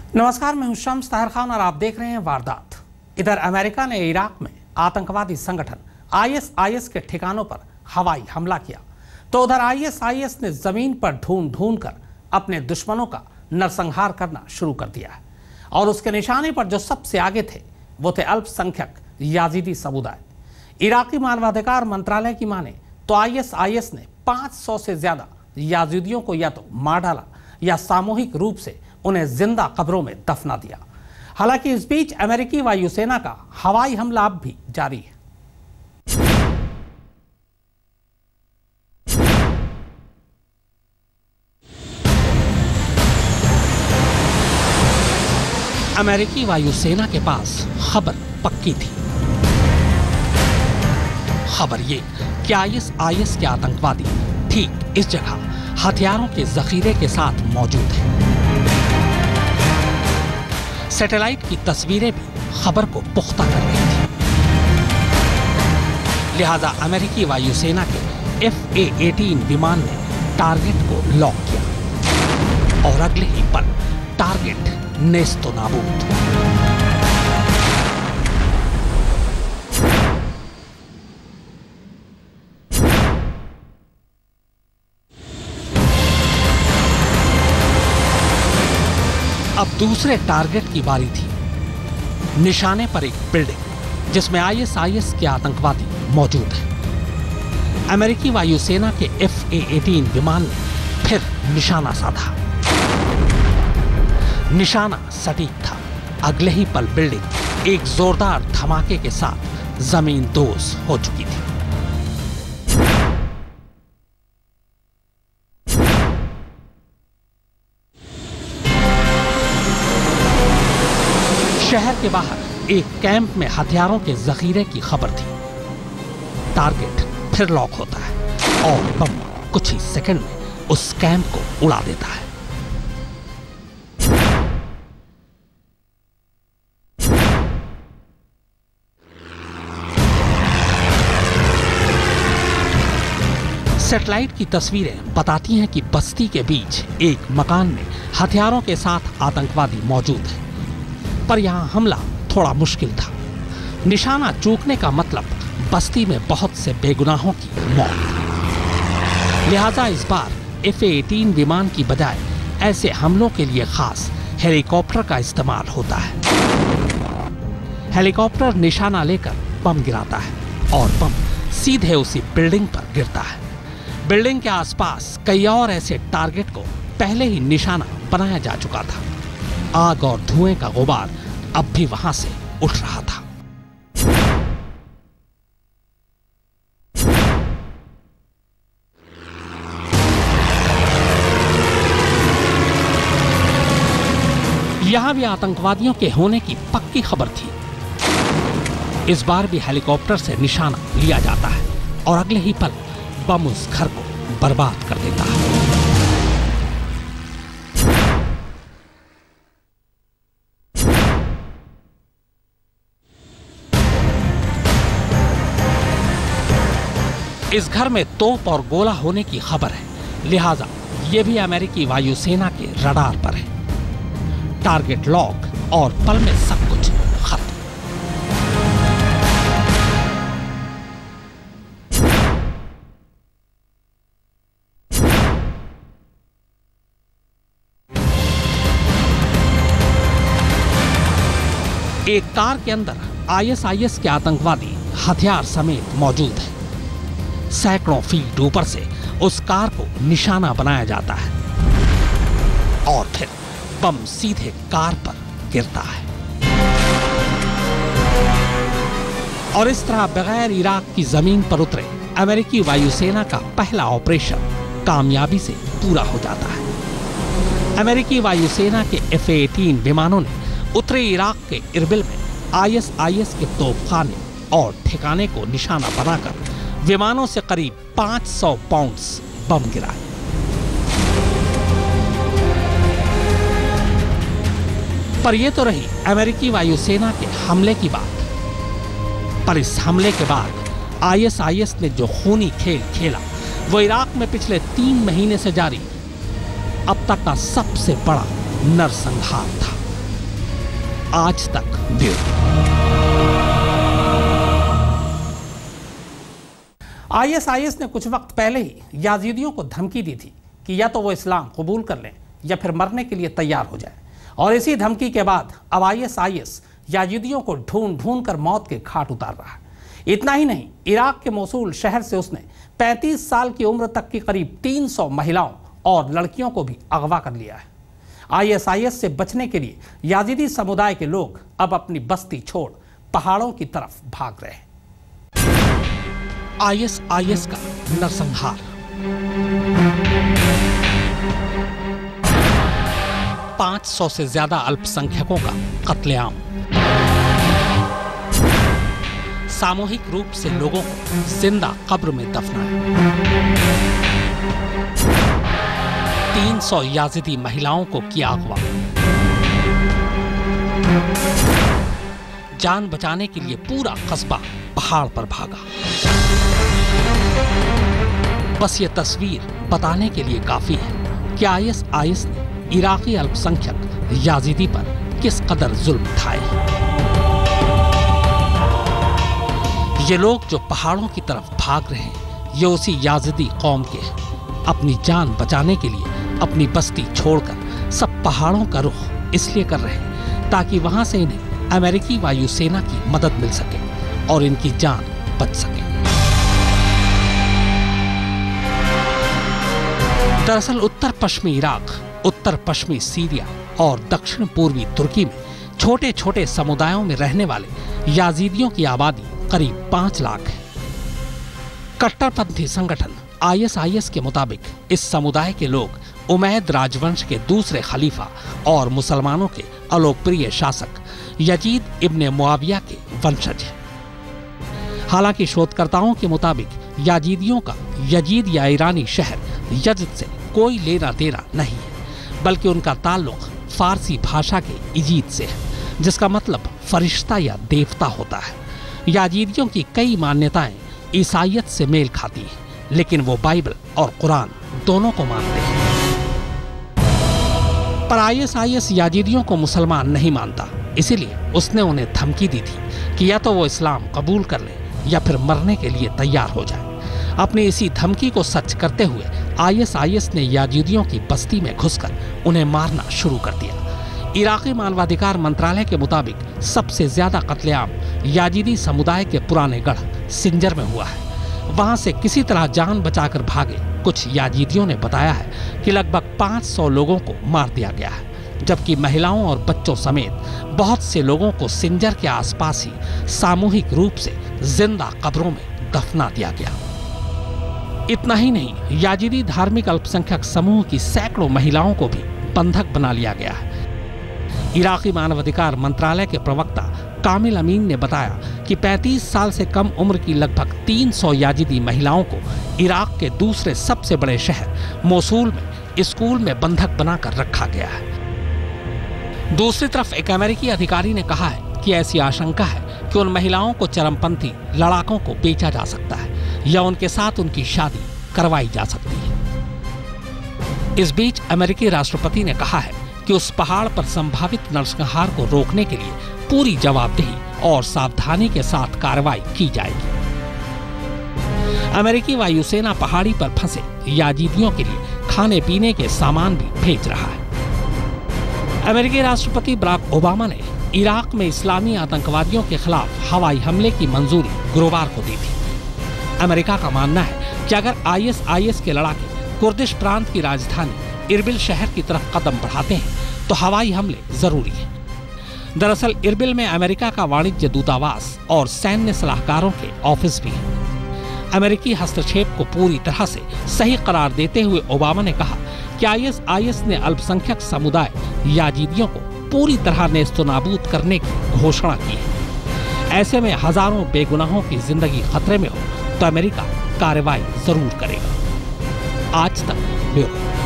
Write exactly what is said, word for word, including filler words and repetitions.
नमस्कार, मैं हूं शम्स ताहिर खान और आप देख रहे हैं वारदात। इधर अमेरिका ने इराक में आतंकवादी संगठन आई एस आई एस के ठिकानों पर हवाई हमला किया, तो उधर आई एस आई एस ने जमीन पर ढूंढ ढूंढ कर अपने दुश्मनों का नरसंहार करना शुरू कर दिया है। और उसके निशाने पर जो सबसे आगे थे वो थे अल्पसंख्यक याजीदी समुदाय। इराकी मानवाधिकार मंत्रालय की माने तो आई एस आई एस ने पाँच सौ से ज्यादा याजीदियों को या तो मार डाला या सामूहिक रूप से उन्हें जिंदा कब्रों में दफना दिया। हालांकि इस बीच अमेरिकी वायुसेना का हवाई हमला अब भी जारी है। अमेरिकी वायुसेना के पास खबर पक्की थी। खबर ये कि आई एस आई एस के आतंकवादी ठीक इस जगह हथियारों के जखीरे के साथ मौजूद हैं। सैटेलाइट की तस्वीरें भी खबर को पुख्ता कर रही थी। लिहाजा अमेरिकी वायुसेना के एफ ए अठारह विमान ने टारगेट को लॉक किया और अगले ही पल टारगेट नेस्तो नाबूद। अब दूसरे टारगेट की बारी थी। निशाने पर एक बिल्डिंग जिसमें आई एस आई एस के आतंकवादी मौजूद हैं। अमेरिकी वायुसेना के एफ ए अठारह विमान ने फिर निशाना साधा। निशाना सटीक था। अगले ही पल बिल्डिंग एक जोरदार धमाके के साथ जमीन दोज हो चुकी थी। शहर के बाहर एक कैंप में हथियारों के जखीरे की खबर थी। टारगेट फिर लॉक होता है और बम कुछ ही सेकंड में उस कैंप को उड़ा देता है। सैटेलाइट की तस्वीरें बताती हैं कि बस्ती के बीच एक मकान में हथियारों के साथ आतंकवादी मौजूद है, पर यहां हमला थोड़ा मुश्किल था। निशाना चूकने का मतलब बस्ती में बहुत से बेगुनाहों की मौत। लिहाजा इस बार एफ ए अठारह विमान की बजाय ऐसे हमलों के लिए खास हेलीकॉप्टर का इस्तेमाल होता है। हेलीकॉप्टर निशाना लेकर बम गिराता है और बम सीधे उसी बिल्डिंग पर गिरता है। बिल्डिंग के आसपास कई और ऐसे टारगेट को पहले ही निशाना बनाया जा चुका था। आग और धुएं का गुबार अब भी वहां से उठ रहा था। यहां भी आतंकवादियों के होने की पक्की खबर थी। इस बार भी हेलीकॉप्टर से निशाना लिया जाता है और अगले ही पल बम उस घर को बर्बाद कर देता है। इस घर में तोप और गोला होने की खबर है, लिहाजा यह भी अमेरिकी वायुसेना के रडार पर है। टारगेट लॉक और पल में सब कुछ खत्म। एक कार के अंदर आई एस आई एस के आतंकवादी हथियार समेत मौजूद है। सैकड़ों फीट ऊपर से उस कार को निशाना बनाया जाता है और फिर बम सीधे कार पर गिरता है। और इस तरह बगैर इराक की जमीन पर उतरे अमेरिकी वायुसेना का पहला ऑपरेशन कामयाबी से पूरा हो जाता है। अमेरिकी वायुसेना के एफ ए अठारह विमानों ने उत्तरी इराक के इरबिल में आई एस आई एस के तोपखाने और ठिकाने को निशाना बनाकर विमानों से करीब पाँच सौ पाउंड्स बम गिराए। पर यह तो रही अमेरिकी वायुसेना के हमले की बात। पर इस हमले के बाद आई एस आई एस ने जो खूनी खेल खेला वो इराक में पिछले तीन महीने से जारी अब तक का सबसे बड़ा नरसंहार था। आज तक ब्यूरो। आईएसआईएस ने कुछ वक्त पहले ही याजीदियों को धमकी दी थी कि या तो वो इस्लाम कबूल कर लें या फिर मरने के लिए तैयार हो जाए, और इसी धमकी के बाद अब आईएसआईएस याजीदियों को ढूंढ ढूंढ कर मौत के घाट उतार रहा है। इतना ही नहीं, इराक के मोसूल शहर से उसने पैंतीस साल की उम्र तक की करीब तीन सौ महिलाओं और लड़कियों को भी अगवा कर लिया है। आईएसआईएस से बचने के लिए याजीदी समुदाय के लोग अब अपनी बस्ती छोड़ पहाड़ों की तरफ भाग रहे हैं। आईएसआईएस का नरसंहार। पांच सौ से ज्यादा अल्पसंख्यकों का कत्लेआम। सामूहिक रूप से लोगों को जिंदा कब्र में दफनाया। तीन सौ याजिदी महिलाओं को किया अगवा। जान बचाने के लिए पूरा कस्बा पहाड़ पर भागा। बस ये तस्वीर बताने के लिए काफी है कि आईएसआईएस ने इराकी अल्पसंख्यक याजिदी पर किस कदर जुल्म ढाए। ये लोग जो पहाड़ों की तरफ भाग रहे हैं, ये उसी याजिदी कौम के हैं। अपनी जान बचाने के लिए अपनी बस्ती छोड़कर सब पहाड़ों का रुख इसलिए कर रहे हैं ताकि वहां से इन्हें अमेरिकी वायुसेना की मदद मिल सके और इनकी जान बच सके। दरअसल उत्तर पश्चिमी इराक, उत्तर पश्चिमी सीरिया और दक्षिण पूर्वी तुर्की में छोटे छोटे समुदायों में रहने वाले याजीदियों की आबादी करीब पांच लाख है। कट्टरपंथी संगठन आईएसआईएस के मुताबिक इस समुदाय के लोग उमैद राजवंश के दूसरे खलीफा और मुसलमानों के अलोकप्रिय शासक यजीद इब्ने मुआविया के वंशज हैं। हालांकि शोधकर्ताओं के मुताबिक याजीदियों का यजीद या ईरानी शहर यज़द से कोई लेना देना नहीं है, बल्कि उनका ताल्लुक फारसी भाषा के इजीद से है, जिसका मतलब फरिश्ता या देवता होता है। याजीदियों की कई मान्यताएं ईसाईयत से मेल खाती हैं, लेकिन वो बाइबल और कुरान दोनों को मानते हैं। पर आईएसआईएस याजीदियों को मुसलमान नहीं मानता, इसीलिए उसने उन्हें धमकी दी थी कि या तो वो इस्लाम कबूल कर ले या फिर मरने के लिए तैयार हो जाए। अपनी इसी धमकी को सच करते हुए आईएसआईएस ने याजीदियों की बस्ती में घुसकर उन्हें मारना शुरू कर दिया। इराकी मानवाधिकार मंत्रालय के मुताबिक सबसे ज्यादा कत्लेआम याजीदी समुदाय के पुराने गढ़ सिंजर में हुआ है। वहां से किसी तरह जान बचाकर भागे कुछ याजीदियों ने बताया है कि लगभग पाँच सौ लोगों को मार दिया गया है, जबकि महिलाओं और बच्चों समेत बहुत से लोगों को सिंजर के आसपास ही सामूहिक रूप से जिंदा कब्रों में दफना दिया गया। इतना ही नहीं, याजीदी धार्मिक अल्पसंख्यक समूह की सैकड़ों महिलाओं को भी बंधक बना लिया गया है। इराकी मानवाधिकार मंत्रालय के प्रवक्ता कामिल अमीन ने बताया कि पैंतीस साल से कम उम्र की लगभग तीन सौ याजीदी महिलाओं को इराक के दूसरे सबसे बड़े शहर मोसूल में स्कूल में बंधक बनाकर रखा गया है। दूसरी तरफ एक अमेरिकी अधिकारी ने कहा है कि ऐसी आशंका है कि उन महिलाओं को चरमपंथी लड़ाकों को बेचा जा सकता है या उनके साथ उनकी शादी करवाई जा सकती है। इस बीच अमेरिकी राष्ट्रपति ने कहा है कि उस पहाड़ पर संभावित नरसंहार को रोकने के लिए पूरी जवाबदेही और सावधानी के साथ कार्रवाई की जाएगी। अमेरिकी वायुसेना पहाड़ी पर फंसे याजीदियों के लिए खाने पीने के सामान भी भेज रहा है। अमेरिकी राष्ट्रपति बराक ओबामा ने इराक में इस्लामी आतंकवादियों के खिलाफ हवाई हमले की मंजूरी गुरुवार को दी थी। अमेरिका का मानना है कि अगर आईएसआईएस के लड़ाके कुर्दिश प्रांत की राजधानी इरबिल शहर की तरफ कदम बढ़ाते हैं तो हवाई हमले जरूरी है। दरअसल इरबिल में अमेरिका का वाणिज्य दूतावास और सैन्य सलाहकारों के ऑफिस भी है। अमेरिकी हस्तक्षेप को पूरी तरह से सही करार देते हुए ओबामा ने कहा कि आईएसआईएस ने अल्पसंख्यक समुदाय याजीदियों को पूरी तरह नेस्तनाबूद करने की घोषणा की है। ऐसे में हजारों बेगुनाहों की जिंदगी खतरे में हो तो अमेरिका कार्रवाई जरूर करेगा। आज तक ब्यूरो।